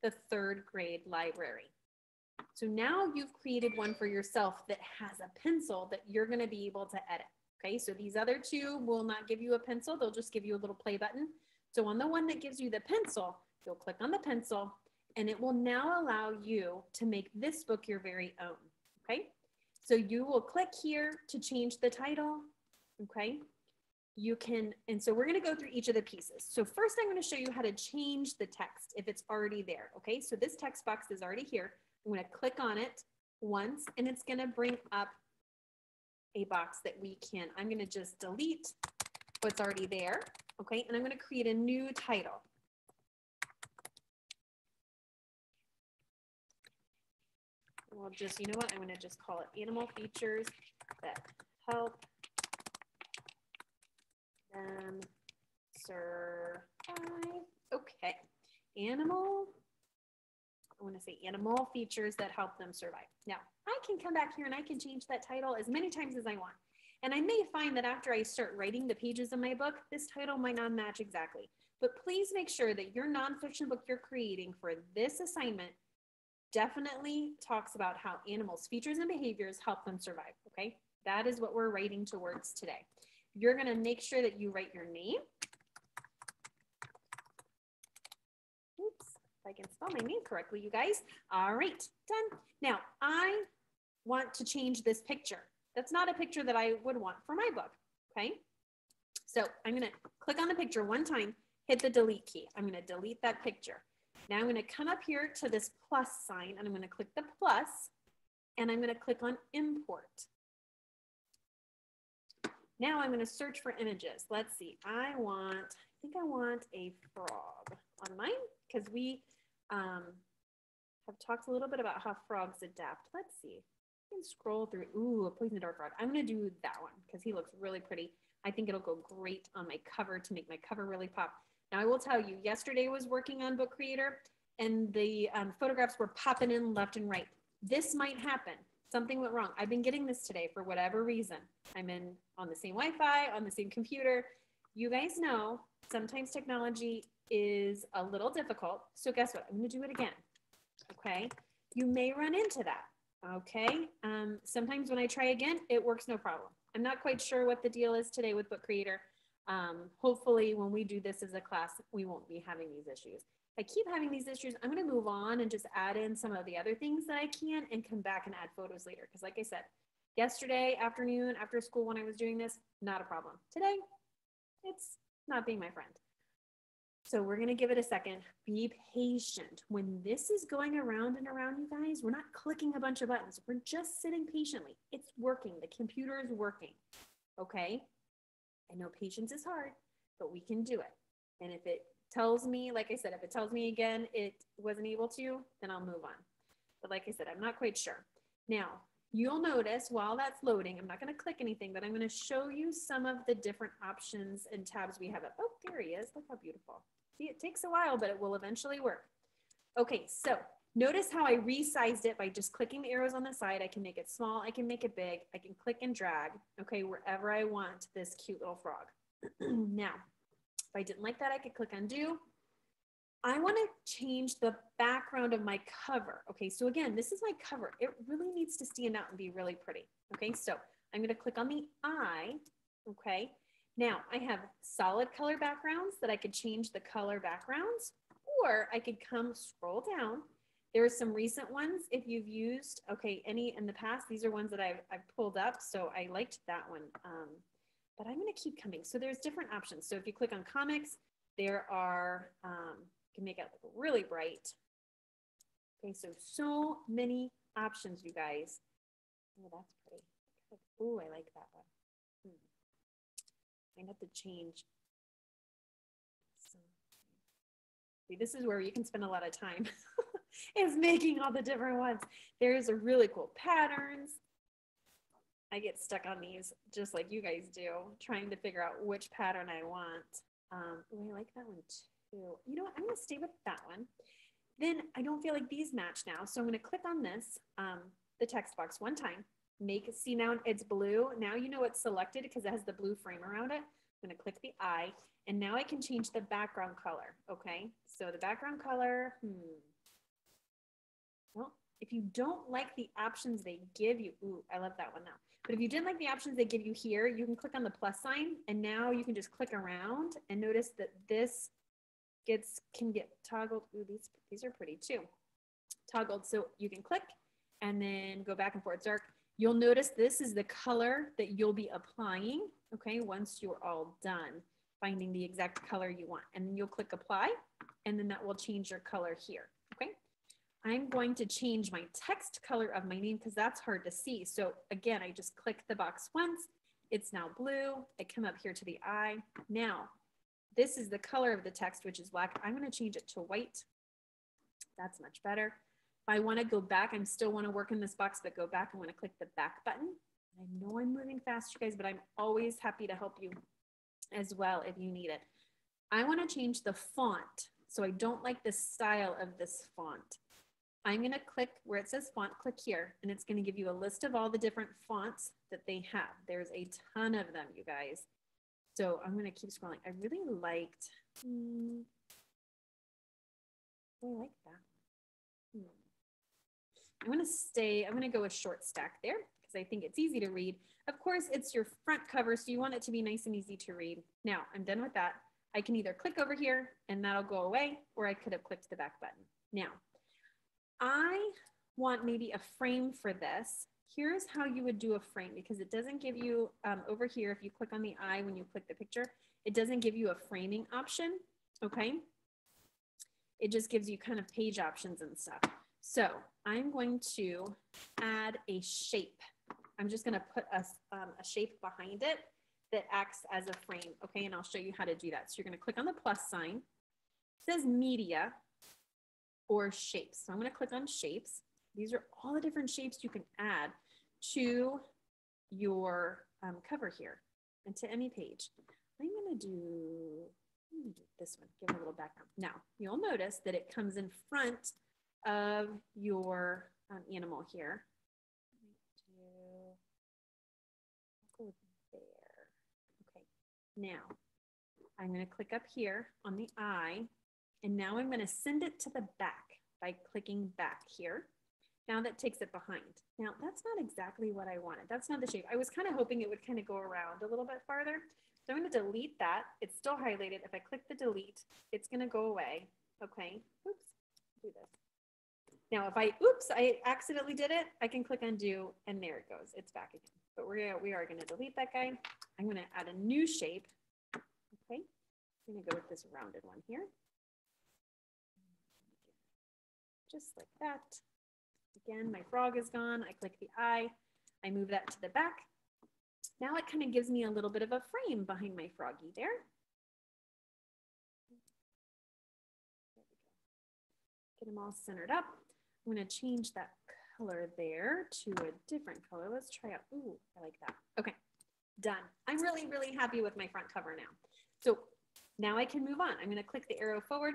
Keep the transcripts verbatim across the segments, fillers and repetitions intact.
the third grade library. So now you've created one for yourself that has a pencil that you're going to be able to edit. Okay, so these other two will not give you a pencil. They'll just give you a little play button. So on the one that gives you the pencil, you'll click on the pencil and it will now allow you to make this book your very own. Okay, so you will click here to change the title. Okay, you can, and so we're going to go through each of the pieces. So first I'm going to show you how to change the text if it's already there. Okay, so this text box is already here. I'm going to click on it once and it's going to bring up a box that we can, I'm going to just delete what's already there. Okay, and I'm going to create a new title. We'll just, you know what, I'm going to just call it Animal Features That Help Them Survive. Okay, animal, I want to say animal features that help them survive. Now, I can come back here and I can change that title as many times as I want. And I may find that after I start writing the pages of my book, this title might not match exactly. But please make sure that your nonfiction book you're creating for this assignment definitely talks about how animals' features and behaviors help them survive, okay? That is what we're writing towards today. You're gonna make sure that you write your name. Oops, if I can spell my name correctly, you guys. All right, done. Now, I want to change this picture. That's not a picture that I would want for my book, okay? So I'm gonna click on the picture one time, hit the delete key. I'm gonna delete that picture. Now I'm gonna come up here to this plus sign and I'm gonna click the plus and I'm gonna click on import. Now I'm gonna search for images. Let's see, I want, I think I want a frog on mine because we um, have talked a little bit about how frogs adapt. Let's see. Can scroll through. Ooh, a poison dart frog. I'm going to do that one because he looks really pretty. I think it'll go great on my cover to make my cover really pop. Now, I will tell you, yesterday I was working on Book Creator and the um, photographs were popping in left and right. This might happen. Something went wrong. I've been getting this today for whatever reason. I'm in on the same Wi-Fi, on the same computer. You guys know sometimes technology is a little difficult. So guess what? I'm going to do it again. Okay. You may run into that. Okay, um, sometimes when I try again, it works no problem. I'm not quite sure what the deal is today with Book Creator. Um, hopefully when we do this as a class, we won't be having these issues. If I keep having these issues, I'm gonna move on and just add in some of the other things that I can and come back and add photos later. Because like I said, yesterday afternoon, after school when I was doing this, not a problem. Today, it's not being my friend. So we're gonna give it a second. Be patient. When this is going around and around, you guys, we're not clicking a bunch of buttons. We're just sitting patiently. It's working. The computer is working, okay? I know patience is hard, but we can do it. And if it tells me, like I said, if it tells me again it wasn't able to, then I'll move on. But like I said, I'm not quite sure. Now, you'll notice while that's loading, I'm not gonna click anything, but I'm gonna show you some of the different options and tabs we have. Oh, there he is. Look how beautiful. See, it takes a while, but it will eventually work. Okay, so notice how I resized it by just clicking the arrows on the side. I can make it small, I can make it big, I can click and drag, okay, wherever I want this cute little frog. Now, if I didn't like that, I could click undo. I want to change the background of my cover. Okay, so again, this is my cover. It really needs to stand out and be really pretty. Okay, so I'm going to click on the eye. Okay, now I have solid color backgrounds that I could change the color backgrounds, or I could come scroll down. There are some recent ones if you've used, okay, any in the past. These are ones that I've, I've pulled up, so I liked that one. Um, but I'm going to keep coming. So there's different options. So if you click on comics, there are, um, you can make it look really bright. Okay, so, so many options, you guys. Oh, that's pretty. Oh, I like that one. Hmm. I have to change. So, see, this is where you can spend a lot of time is making all the different ones. There's a really cool patterns. I get stuck on these just like you guys do, trying to figure out which pattern I want. Um, oh, I like that one too. You know what? I'm going to stay with that one. Then I don't feel like these match now. So I'm going to click on this, um, the text box one time. Make it, see now it's blue. Now you know it's selected because it has the blue frame around it. I'm going to click the eye. And now I can change the background color. Okay. So the background color, hmm. if you don't like the options they give you, ooh, I love that one now. But if you didn't like the options they give you here, you can click on the plus sign, and now you can just click around and notice that this gets can get toggled. Ooh, these these are pretty too. Toggled, so you can click and then go back and forth. Dark. You'll notice this is the color that you'll be applying. Okay, once you're all done finding the exact color you want, and then you'll click apply, and then that will change your color here. Okay. I'm going to change my text color of my name because that's hard to see. So again, I just click the box once. It's now blue. I come up here to the eye. Now, this is the color of the text, which is black. I'm going to change it to white. That's much better. If I want to go back, I'm still want to work in this box, but go back, I want to click the back button. I know I'm moving fast, you guys, but I'm always happy to help you as well if you need it. I want to change the font. So I don't like the style of this font. I'm going to click where it says font, click here, and it's going to give you a list of all the different fonts that they have. There's a ton of them, you guys. So I'm going to keep scrolling. I really liked, hmm, I like that. Hmm. I'm going to stay, I'm going to go with short stack there because I think it's easy to read. Of course, it's your front cover, so you want it to be nice and easy to read. Now, I'm done with that. I can either click over here and that'll go away, or I could have clicked the back button. Now, I want maybe a frame for this. Here's how you would do a frame, because it doesn't give you um, over here, if you click on the eye when you click the picture, it doesn't give you a framing option, okay? It just gives you kind of page options and stuff. So I'm going to add a shape. I'm just gonna put a, um, a shape behind it that acts as a frame, okay? And I'll show you how to do that. So you're gonna click on the plus sign. It says media or shapes. So I'm gonna click on shapes. These are all the different shapes you can add to your um, cover here and to any page. I'm gonna do, I'm gonna do this one, give it a little background. Now, you'll notice that it comes in front of your um, animal here. I'll go there. Okay, now I'm gonna click up here on the eye, and now I'm gonna send it to the back by clicking back here. Now that takes it behind. Now that's not exactly what I wanted. That's not the shape. I was kind of hoping it would kind of go around a little bit farther. So I'm going to delete that. It's still highlighted. If I click the delete, it's going to go away. Okay. Oops. Do this. Now if I, oops, I accidentally did it, I can click undo and there it goes. It's back again. But we're, we are going to delete that guy. I'm going to add a new shape. Okay. I'm going to go with this rounded one here. Just like that. Again, my frog is gone. I click the eye. I move that to the back. Now it kind of gives me a little bit of a frame behind my froggy there. There we go. Get them all centered up. I'm going to change that color there to a different color. Let's try out. Ooh, I like that. Okay, done. I'm really, really happy with my front cover now. So now I can move on. I'm going to click the arrow forward.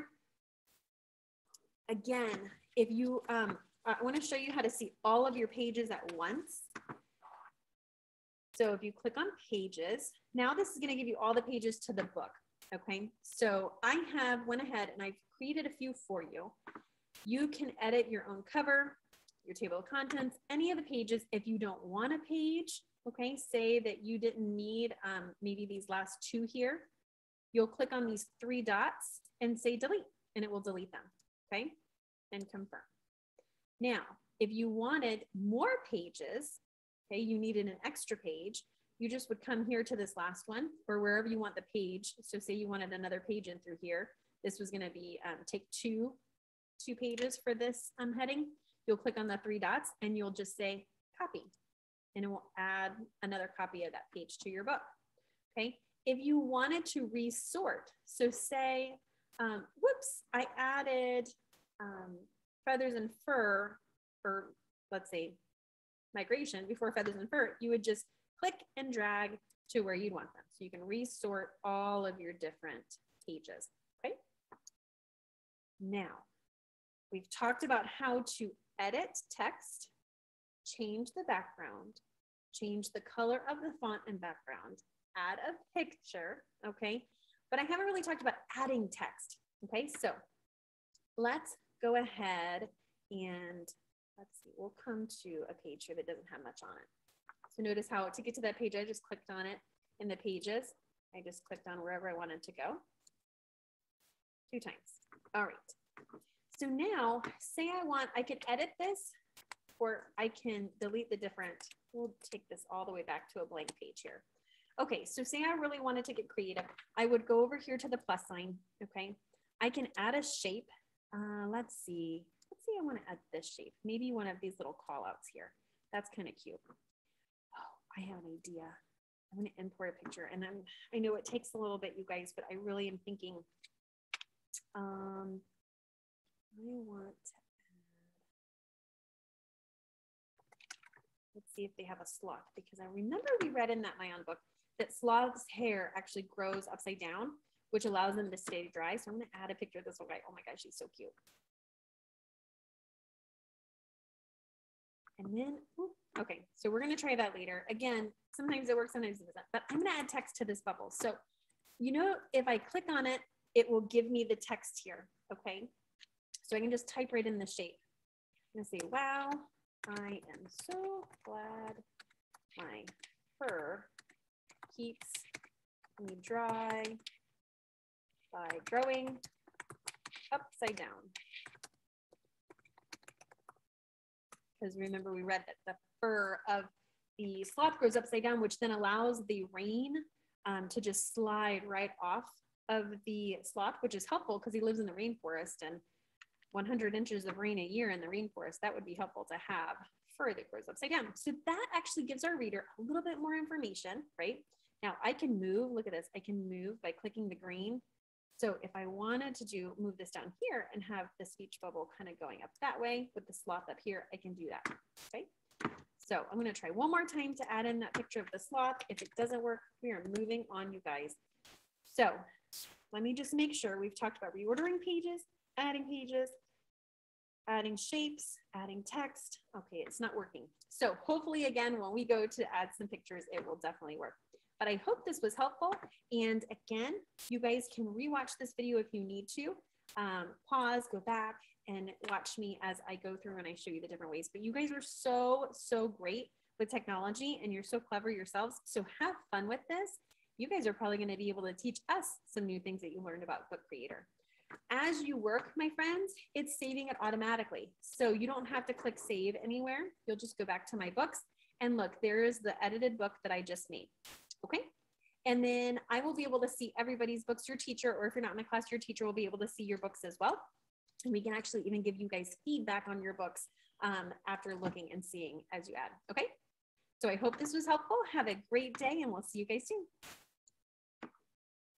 Again, if you, um, I want to show you how to see all of your pages at once. So if you click on pages, now this is going to give you all the pages to the book. Okay, so I have went ahead and I've created a few for you. You can edit your own cover, your table of contents, any of the pages. If you don't want a page, okay, say that you didn't need um, maybe these last two here, you'll click on these three dots and say delete, and it will delete them, okay, and confirm. Now, if you wanted more pages, okay, you needed an extra page, you just would come here to this last one or wherever you want the page. So say you wanted another page in through here. This was gonna be um, take two, two pages for this um, heading. You'll click on the three dots and you'll just say copy, and it will add another copy of that page to your book, okay? If you wanted to resort, so say, um, whoops, I added, um, feathers and fur, or let's say migration before feathers and fur, you would just click and drag to where you'd want them. So you can resort all of your different pages, okay? Now, we've talked about how to edit text, change the background, change the color of the font and background, add a picture, okay? But I haven't really talked about adding text, okay? So let's go ahead and let's see, we'll come to a page here that doesn't have much on it. So notice how to get to that page, I just clicked on it in the pages. I just clicked on wherever I wanted to go. Two times. All right. So now say I want, I can edit this or I can delete the different, we'll take this all the way back to a blank page here. Okay, so say I really wanted to get creative. I would go over here to the plus sign, okay? I can add a shape. Uh, let's see, let's see, I wanna add this shape. Maybe one of these little call outs here. That's kind of cute. Oh, I have an idea. I'm gonna import a picture and I'm, I know it takes a little bit, you guys, but I really am thinking, um, I want to add, let's see if they have a sloth, because I remember we read in that My Own book that sloth's hair actually grows upside down, which allows them to stay dry. So I'm gonna add a picture of this little guy. Oh my gosh, she's so cute. And then, ooh, okay, so we're gonna try that later. Again, sometimes it works, sometimes it doesn't, but I'm gonna add text to this bubble. So, you know, if I click on it, it will give me the text here, okay? So I can just type right in the shape. I'm gonna say, wow, I am so glad my fur keeps me dry by growing upside down. Because remember we read that the fur of the sloth grows upside down, which then allows the rain um, to just slide right off of the sloth, which is helpful because he lives in the rainforest, and one hundred inches of rain a year in the rainforest, that would be helpful to have fur that grows upside down. So that actually gives our reader a little bit more information, right? Now I can move, look at this, I can move by clicking the green. So if I wanted to do, move this down here and have the speech bubble kind of going up that way with the sloth up here, I can do that, okay? So I'm gonna try one more time to add in that picture of the sloth. If it doesn't work, we are moving on, you guys. So let me just make sure we've talked about reordering pages, adding pages, adding shapes, adding text. Okay, it's not working. So hopefully again, when we go to add some pictures, it will definitely work. But I hope this was helpful. And again, you guys can rewatch this video if you need to. Um, pause, go back, and watch me as I go through and I show you the different ways. But you guys are so, so great with technology and you're so clever yourselves. So have fun with this. You guys are probably going to be able to teach us some new things that you learned about Book Creator. As you work, my friends, it's saving it automatically. So you don't have to click save anywhere. You'll just go back to my books and look, there's the edited book that I just made. Okay. And then I will be able to see everybody's books, your teacher, or if you're not in a class, your teacher will be able to see your books as well. And we can actually even give you guys feedback on your books um, after looking and seeing as you add. Okay. So I hope this was helpful. Have a great day and we'll see you guys soon.